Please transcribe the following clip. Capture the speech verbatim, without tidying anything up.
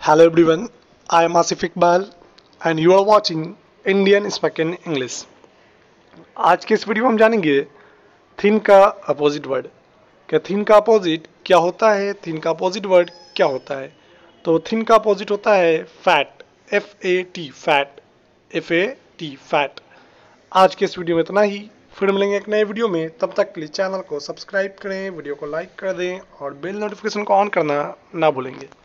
Hello everyone, I am Asif Iqbal and you are watching Indian Spoken English। आज के इस video में हम जानेंगे थिन का अपोजिट वर्ड। क्या थिन का अपोजिट क्या होता है, थिन का अपोजिट वर्ड क्या होता है। तो थिन का अपोजिट होता है fat, F A T, fat, F A T, fat. आज के इस वीडियो में इतना ही, फिर मिलेंगे एक नए वीडियो में। तब तक प्लीज़ चैनल को सब्सक्राइब करें, वीडियो को लाइक कर दें और बेल नोटिफिकेशन को ऑन करना ना भूलेंगे।